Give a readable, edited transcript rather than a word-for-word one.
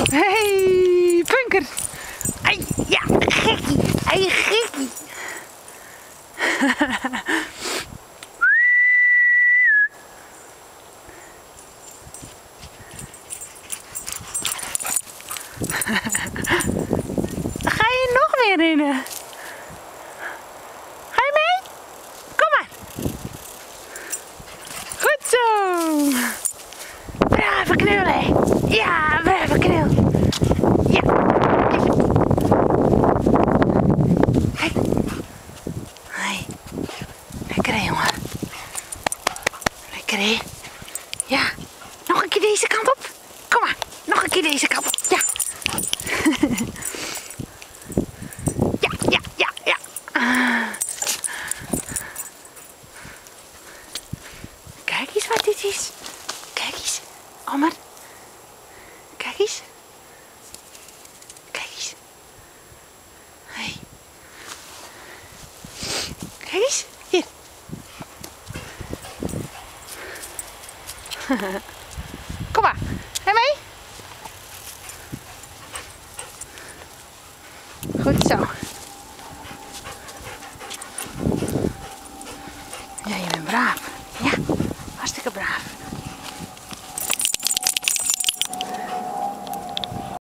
Hey, Punker. Ai, ja, gekkie. Hey, gekkie. Ga je nog weer rennen? Ga je mee? Kom maar. Goed zo. Brave knullen. Ja, brave knul. Ja. Hey. Hey. Lekker hè, jongen. Lekker hè. Ja. Nog een keer deze kant op. Kom maar. Nog een keer deze kant op. Ja. Ja. Kijk eens wat dit is. Kijk eens. Omer. Kijk eens. Kijk eens. Hey. Kijk eens. Hier. Kom maar. Ga je mee? Goed zo.